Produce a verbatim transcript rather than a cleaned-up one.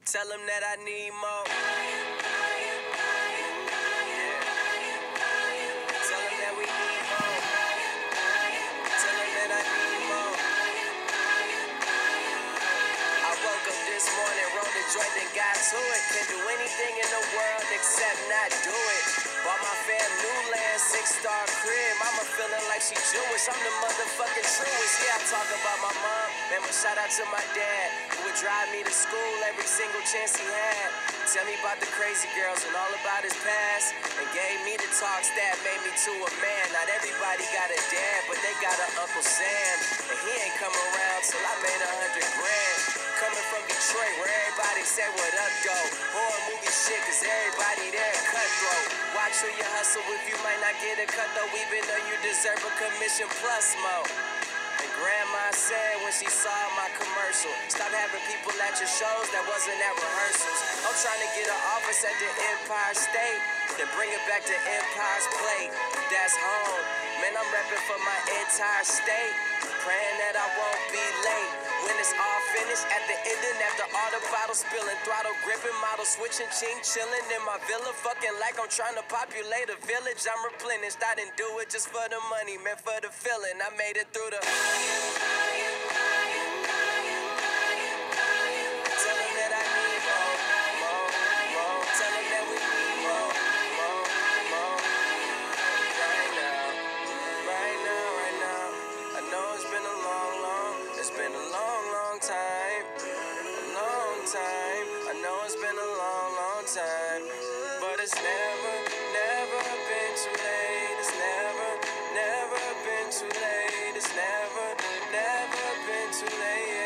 Tell them that I need more. Tell them that we need more. Tell them that I need more. I woke up this morning, rolled a joint and got to it. Can't do anything in the world except not do it. Bought my fam new land, six-star crib. Mama feeling like she Jewish. I'm the motherfucking truest. Yeah, I talk about my mom. Man, but shout out to my dad, who would drive me to school every single chance he had. Tell me about the crazy girls and all about his past, and gave me the talks that made me to a man. Not everybody got a dad, but they got an Uncle Sam, and he ain't come around till I made a hundred grand. Coming from Detroit, where everybody say what up, go. Horror movie shit, cause everybody there cutthroat. Watch who you hustle with, you might not get a cut though, even though you deserve a commission plus more. And grandma said when she saw my commercial, stop having people at your shows that wasn't at rehearsals. I'm trying to get an office at the Empire State, then bring it back to Empire's Plate. That's home. Man, I'm repping for my entire state, praying that I won't be late. When it's all finished, at the ending, after all the bottles spilling, throttle gripping, model switching, ching chilling in my villa, fucking like I'm trying to populate a village. I'm replenished. I didn't do it just for the money, meant for the feeling. I made it through the. Tell them that I need more, more, more. Tell them that we need more, more, more. Right now, right now, right now. I know it's been a long, long, it's been a long, long time, a long time. I know it's been a long, long time, but it's never, never been too late. It's never, never been too late. It's never, never been too late.